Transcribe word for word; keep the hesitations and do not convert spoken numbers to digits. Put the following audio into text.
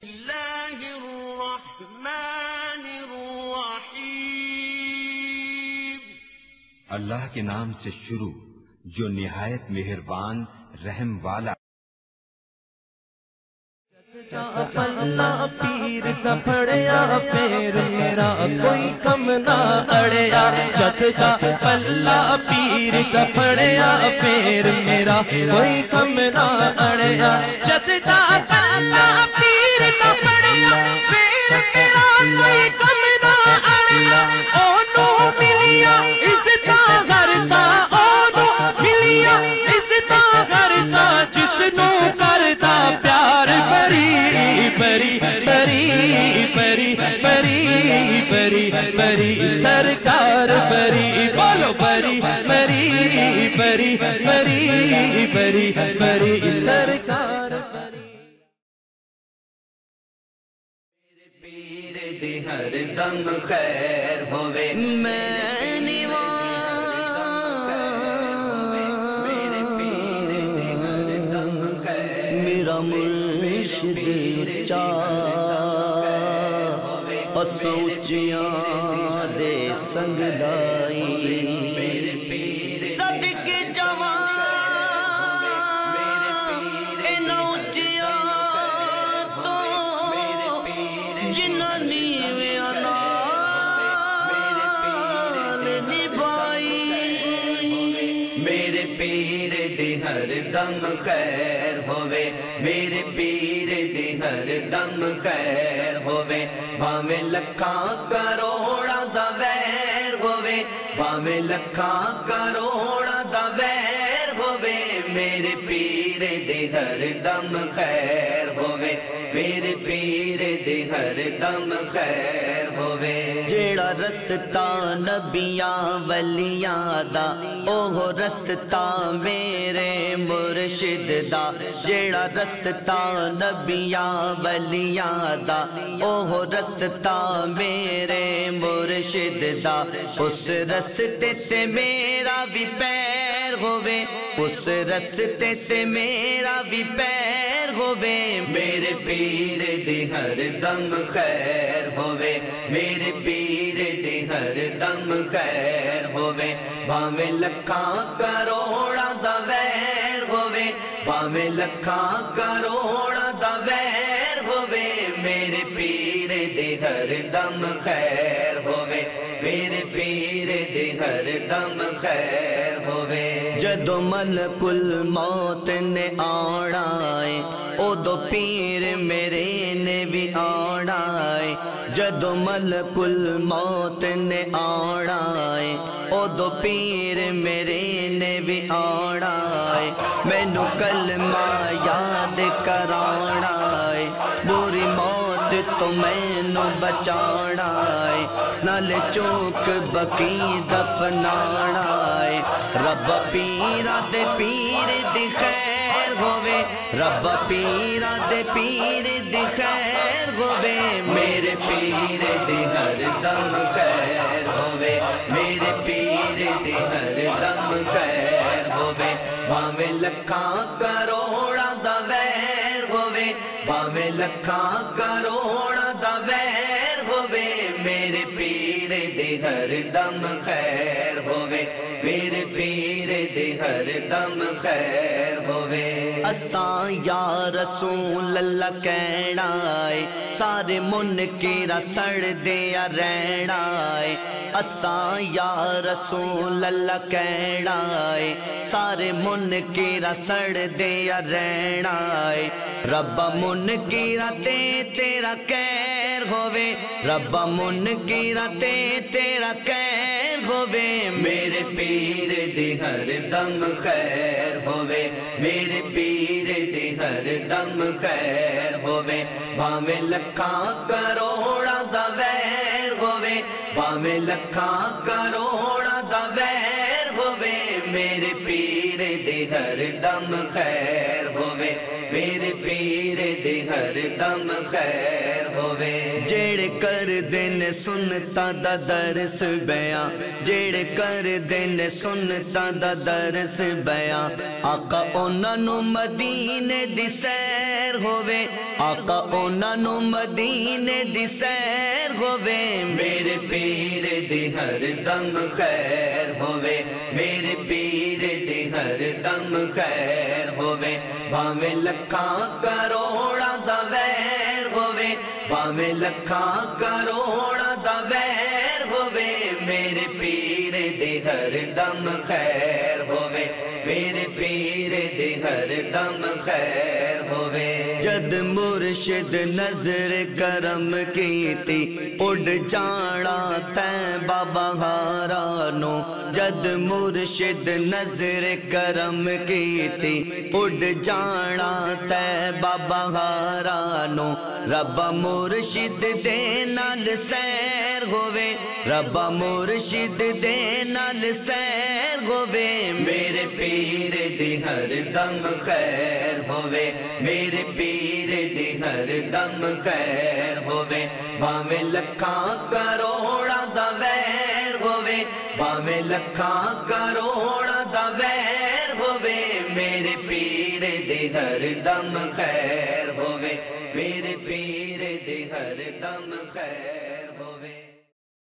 اللہ الرحمن الرحیم، اللہ کے نام سے شروع جو نہایت مہربان رحم والا۔ پلا پیر دا پھڑیا پیر میرا کوئی کم نہ اڑیا، جت جا پلا پیر دا پھڑیا پیر میرا کوئی کم نہ اڑیا، جت جا پلا پیر دا پھڑیا پیر میرا کوئی کم نہ اڑیا، اونو ملیا اس دا غرتا، اونو ملیا اس دا غرتا، جس نو کرتا پیار بری بری بری بری بری بری بری سرکار بری، بولو بری بری بری بری بری بری سرکار بری۔ میرے پیر دی ہر دم خیر ہوئے، میں میرے پیر دی ہر دم خیر، میرا مرشد سوچیاں دے سنگ لائی، میرے پیر صدق جوان ان اونچیاں تو جنہاں نیویاں نال نبھائی، میرے پیر دی ہر دم خیر ہوئے، میرے پیر دی ہر دم خیر ہوئے، بھاویں لکھاں کروڑاں دا ویر ہوئے، بھاویں لکھاں کروڑاں دا ویر ہوئے، میرے پیر دے ہر دم خیر ہوئے، میرے پیر دے ہر دم خیر ہوئے۔ جیڑا رستہ نبیاں ولیاں دا اوہ رستہ میرے مرشد دا، جیڑا رستہ نبیاں ولیاں دا اوہ رستہ میرے مرشد دا، اس رستے سے میرا بھی پیر ہوئے، اس رستے سے میرا بھی پیر ہوئے، میرے پیر دی ہر دم خیر ہوئے، میرے پیر دی ہر دم خیر ہوئے، بھاویں لکھاں کروڑاں دا ویر ہوئے، بھاویں لکھاں کروڑاں دا ویر ہوئے، میرے پیر دی ہر دم خیر ہوئے، میرے پیر دی ہر دم خیر ہوئے۔ جدو ملک الموت نے آنا ہے اودو پیر میرے نے بھی آنا ہے، جدو ملک الموت نے آنا ہے اودو پیر میرے نے بھی آنا ہے، مینوں کلمہ یاد کرانا ہے، بری موت تو مینوں بچانا ہے، نال چوک بقی دفنانا ہے، رب پیرا دے پیر دی خیر ہوئے، رب پیرا دے پیر دی خیر ہوئے، میرے پیر دی ہر دم خیر ہوئے، میرے پیر دی ہر دم خیر ہوئے، بھاویں لکھاں کروڑاں دا ویر ہوئے، بھاویں لکھاں کروڑاں دا ویر ہوئے، میرے پیر دی ہر دم خیر ہوئے، میرے پیر دی ہر دم خیر ہوئے۔ اساں یا رسول اللہ کہنا ہے، سارے منکراں سڑ دیا رہنا ہے، اساں یا رسول اللہ کہنا ہے، سارے منکراں سڑ دیا رہنا ہے، رب منکراں تے تیرا خیر ہوئے، رب منکراں تے تیرا خیر ہوئے، میرے پیر دی ہر دم خیر ہوئے، میرے پیر دی ہر دم خیر ہوئے، بھاویں لکھاں کروڑاں دا ویر ہوئے، بھاویں لکھاں کروڑاں دا ویر ہوئے، میرے پیر دی ہر دم خیر ہوئے، میرے پیر دی ہر دم خیر ہوئے۔ جیڑے کر دین سنتا دا درس بیاں جیڑے کر دین سنتا دا درس بیاں آقا انہاں نو مدینے دی سیر ہووے آقا انہاں نو مدینے دی سیر ہووے میرے پیر دی ہر دم خیر ہووے میرے پیر دی ہر دم خیر ہووے بھاویں لکھاں کروڑاں دا ویر ہووے بھاویں لکھاں کروڑاں دا ویر ہووے میرے پیر دی ہر دم خیر ہووے میرے پیر دی ہر دم خیر ہووے جد مرشد نظر کرم کیتی اڑ جانا تے بابا ہارانو جد مرشد نظر کرم کیتی اڑ جانا تے بابا ہارانو ربا مرشد دے نال سیر ہووے ربا مرشد دے نال سیر ہووے میرے پیر دی ہر دم خیر ہووے میرے پیر دی ہر دم خیر ہووے بھاویں لکھاں کروڑاں دا ویر ہووے بھاویں لکھاں کروڑاں دا ویر ہووے میرے پیر دی ہر دم خیر ہووے میرے پیر دی ہر دم خیر